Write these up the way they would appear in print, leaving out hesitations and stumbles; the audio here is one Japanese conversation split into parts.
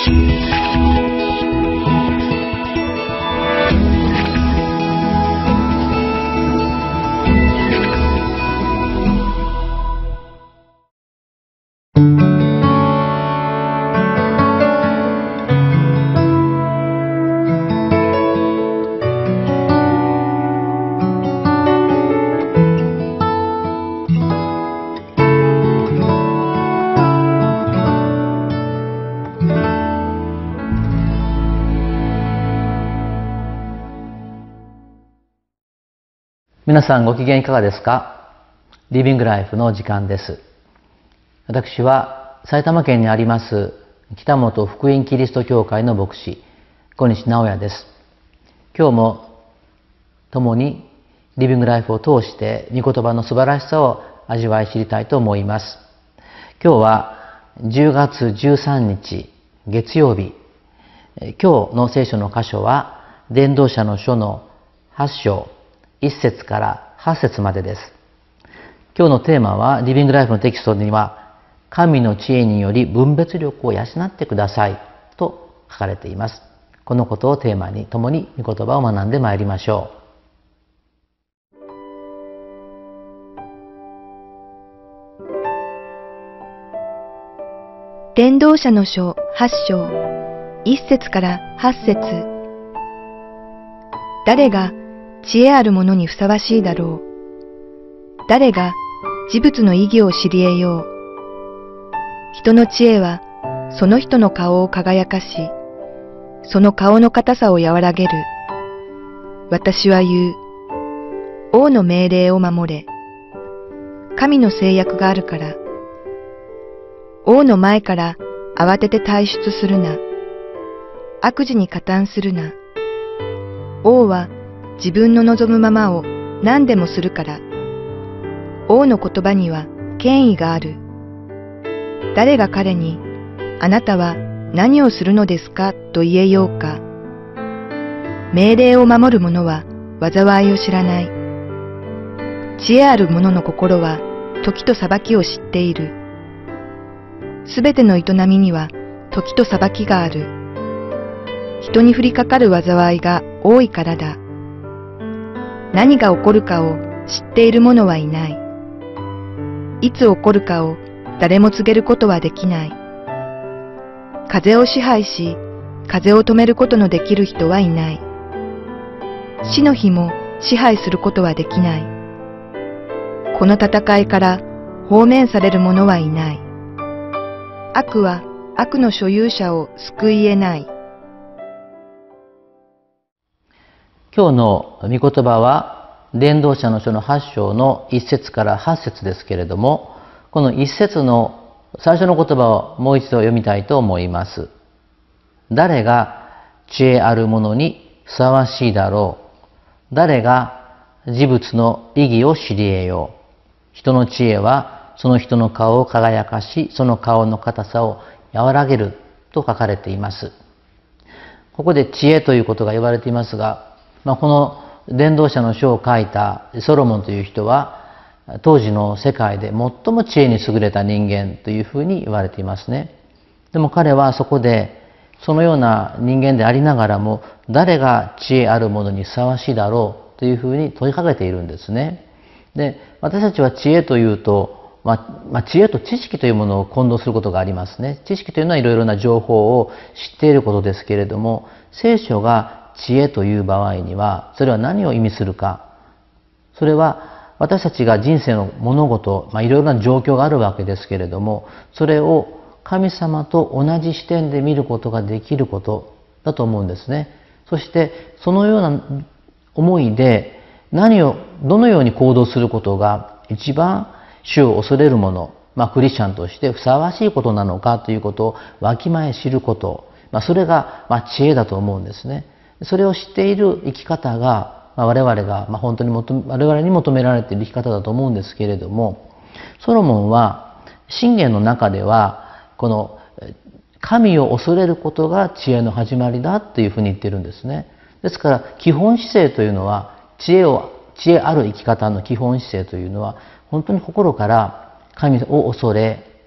皆さんご機嫌いかがですか？リビングライフの時間です。私は埼玉県にあります北本福音キリスト教会の牧師小西直也です。今日も共にリビングライフを通して御言葉の素晴らしさを味わい知りたいと思います。今日は10月13日月曜日、今日の聖書の箇所は伝道者の書の8章1節から8節までです。今日のテーマはリビングライフのテキストには神の知恵により分別力を養ってくださいと書かれています。このことをテーマに共に御言葉を学んでまいりましょう。 伝道者の書8章1節から8節。誰が知恵ある者にふさわしいだろう。誰が事物の意義を知り得よう。人の知恵はその人の顔を輝かし、その顔の硬さを和らげる。私は言う。王の命令を守れ。神の制約があるから。王の前から慌てて退出するな。悪事に加担するな。王は自分の望むままを何でもするから。王の言葉には権威がある。誰が彼に、あなたは何をするのですかと言えようか。命令を守る者は災いを知らない。知恵ある者の心は時と裁きを知っている。すべての営みには時と裁きがある。人に降りかかる災いが多いからだ。何が起こるかを知っている者はいない。いつ起こるかを誰も告げることはできない。風を支配し、風を止めることのできる人はいない。死の日も支配することはできない。この戦いから放免される者はいない。悪は悪の所有者を救い得ない。 今日の御言葉は伝道者の書の8章の1節から8節ですけれども、この1節の最初の言葉をもう一度読みたいと思います。誰が知恵ある者にふさわしいだろう。誰が事物の意義を知り得よう。人の知恵はその人の顔を輝かし、その顔の硬さを和らげると書かれています。ここで知恵ということが言われていますが、この伝道者の書を書いたソロモンという人は当時の世界で最も知恵に優れた人間というふうに言われていますね。でも彼はそこでそのような人間でありながらも、誰が知恵ある者にふさわしいだろうというふうに問いかけているんですね。で、私たちは知恵というと、知恵と知識というものを混同することがありますね。知識というのはいろいろな情報を知っていることですけれども、聖書が知恵という場合には、それは何を意味するか。それは私たちが人生の物事、いろいろな状況があるわけですけれども、それを神様と同じ視点で見ることができることだと思うんですね。そしてそのような思いでどのように行動することが一番主を恐れるもの、クリスチャンとしてふさわしいことなのかということをわきまえ知ること、それが知恵だと思うんですね。それを知っている生き方が我々が本当に我々に求められている生き方だと思うんですけれども、ソロモンは箴言の中ではこの神を恐れることが知恵の始まりだというふうに言っているんですね。ですから基本姿勢というのは、知恵ある生き方の基本姿勢というのは、本当に心から神を恐れ、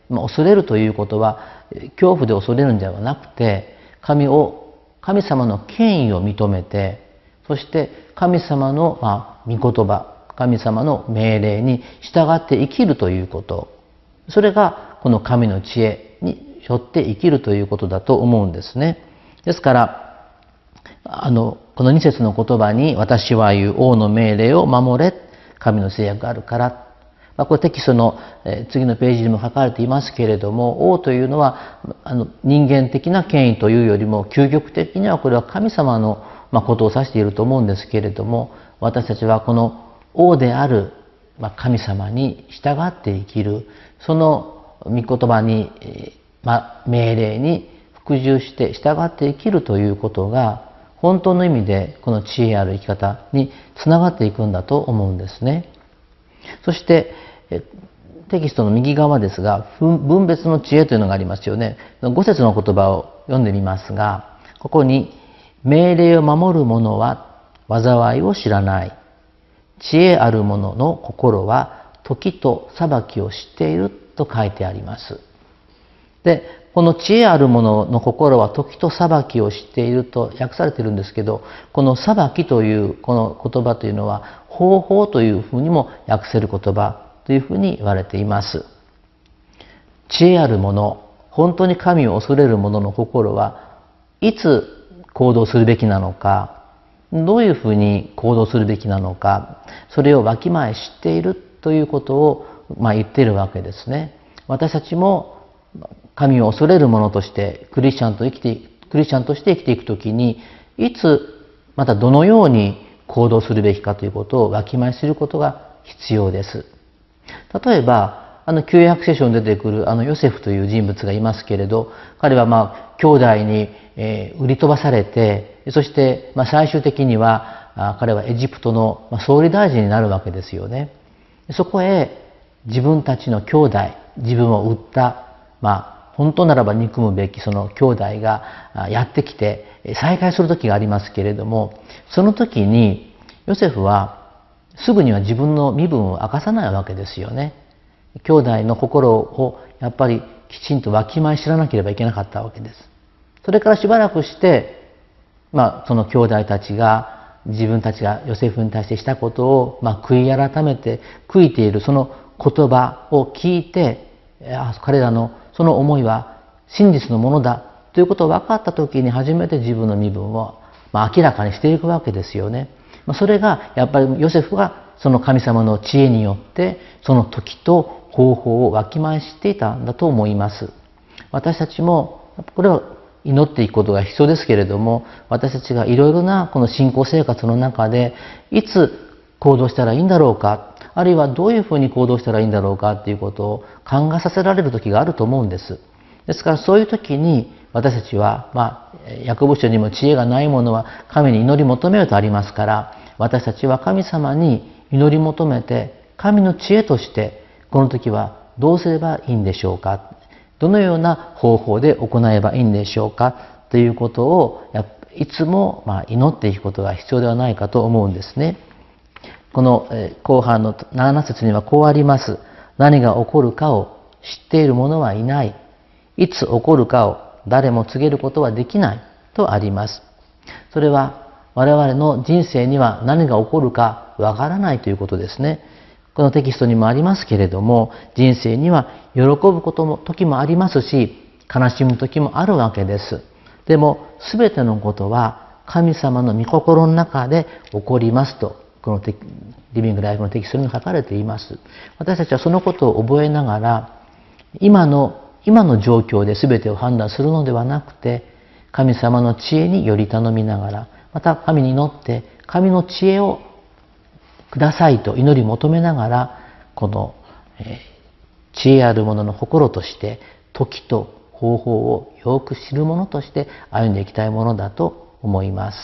恐れるということは恐怖で恐れるんではなくて、神様の権威を認めて、そして神様の御言葉、神様の命令に従って生きるということ、それがこの神の知恵によって生きるということだと思うんですね。ですからこの2節の言葉に、私は言う、王の命令を守れ、神の制約があるから、これテキストの次のページにも書かれていますけれども、王というのは人間的な権威というよりも、究極的にはこれは神様のことを指していると思うんですけれども、私たちはこの王である神様に従って生きる、その御言葉に、命令に服従して従って生きるということが、本当の意味でこの知恵ある生き方につながっていくんだと思うんですね。そしてテキストの右側ですが、分別の知恵というのがありますよね。5節の言葉を読んでみますが、ここに、命令を守る者は災いを知らない。知恵ある者の心は時と裁きを知っていると書いてあります。で、この知恵ある者の心は時と裁きを知っていると訳されているんですけど、この裁きというこの言葉というのは、方法というふうにも訳せる言葉というふうに言われています。知恵ある者、本当に神を恐れる者の心はいつ行動するべきなのか、どういうふうに行動するべきなのか、それをわきまえ知っているということを言っているわけですね。私たちも神を恐れる者としてクリスチャンとして生きていくときに、いつまたどのように行動するべきかということをわきまえすることが必要です。例えば旧約聖書に出てくるヨセフという人物がいますけれど、彼は兄弟に売り飛ばされて、そして最終的には彼はエジプトの総理大臣になるわけですよね。そこへ自分たちの兄弟、自分を売った本当ならば憎むべきその兄弟がやってきて再会する時がありますけれども、その時にヨセフはすぐには自分の身分を明かさないわけですよね。兄弟の心をやっぱりきちんとわきまえ知らなければいけなかったわけです。それからしばらくして、その兄弟たちが自分たちがヨセフに対してしたことを悔い改めて悔いているその言葉を聞いて、彼らのその思いは真実のものだということを分かった時に初めて自分の身分を明らかにしていくわけですよね。それがやっぱりヨセフがその神様の知恵によってその時と方法をわきまえ知っていたんだと思います。私たちもこれは祈っていくことが必要ですけれども、私たちがいろいろなこの信仰生活の中でいつ行動したらいいんだろうか、あるいはどういうふうに行動したらいいんだろうかということを考えさせられる時があると思うんです。ですからそういう時に私たちは、ヤコブ書にも知恵がない者は神に祈り求めようとありますから、私たちは神様に祈り求めて神の知恵としてこの時はどうすればいいんでしょうか、どのような方法で行えばいいんでしょうかということをいつも祈っていくことが必要ではないかと思うんですね。この後半の7節にはこうあります。何が起こるかを知っている者はいない。いつ起こるかを誰も告げることはできないとあります。それは我々の人生には何が起こるかわからないということですね。このテキストにもありますけれども、人生には喜ぶ時もありますし、悲しむ時もあるわけです。でも全てのことは神様の御心の中で起こりますと、このリビングライフのテキストに書かれています。私たちはそのことを覚えながら、今の状況で全てを判断するのではなくて、神様の知恵により頼みながら、また神に祈って神の知恵をくださいと祈り求めながら、この知恵ある者の心として時と方法をよく知る者として歩んでいきたいものだと思います。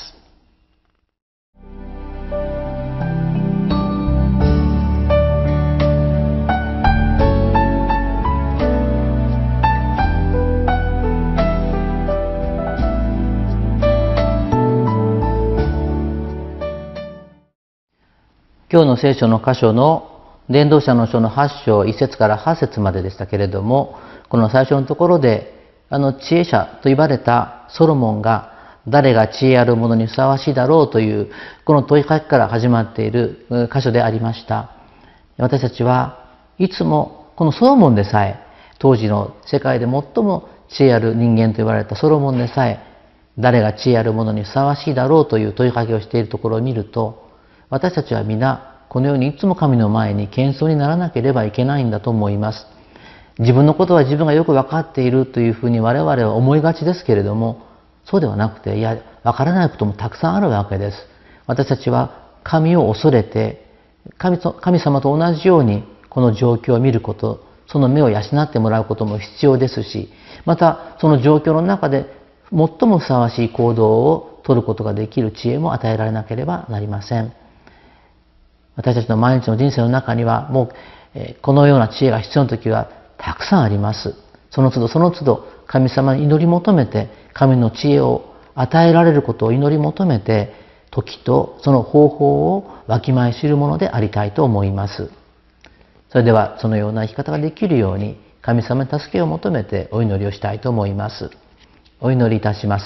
今日の聖書の箇所の伝道者の書の8章1節から8節まででしたけれども、 この最初のところで知恵者と言われたソロモンが誰が知恵ある者にふさわしいだろうというこの問いかけから始まっている箇所でありました。私たちはいつもこのソロモンでさえ、当時の世界で最も知恵ある人間と言われたソロモンでさえ、誰が知恵ある者にふさわしいだろうという問いかけをしているところを見ると、私たちは皆このようにいつも神の前に謙遜にならなければいけないんだと思います。自分のことは自分がよく分かっているというふうに我々は思いがちですけれども、そうではなくて、いや、分からないこともたくさんあるわけです。私たちは神を恐れて、神様と同じようにこの状況を見ること、その目を養ってもらうことも必要ですし、またその状況の中で最もふさわしい行動を取ることができる知恵も与えられなければなりません。私たちの毎日の人生の中にはもうこのような知恵が必要な時はたくさんあります。その都度その都度神様に祈り求めて、神の知恵を与えられることを祈り求めて、時とその方法をわきまえ知るものでありたいと思います。それではそのような生き方ができるように神様に助けを求めてお祈りをしたいと思います。お祈りいたします。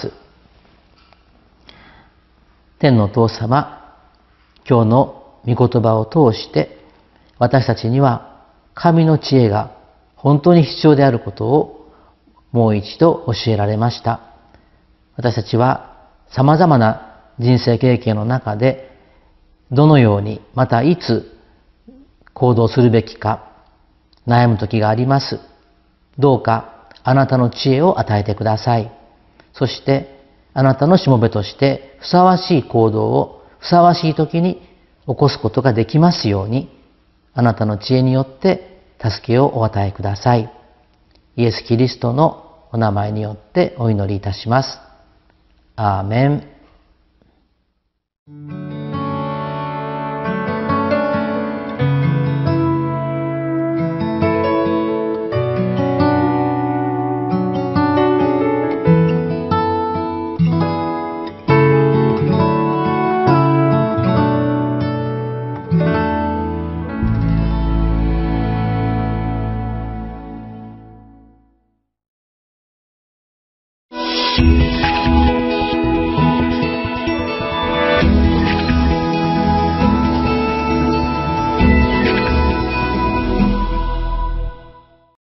天のお父様、今日の御言葉を通して私たちには神の知恵が本当に必要であることをもう一度教えられました。私たちは様々な人生経験の中でどのようにまたいつ行動するべきか悩む時があります。どうかあなたの知恵を与えてください。そしてあなたのしもべとしてふさわしい行動をふさわしい時に起こすことができますように、あなたの知恵によって助けをお与えください。イエス・キリストのお名前によってお祈りいたします。アーメン。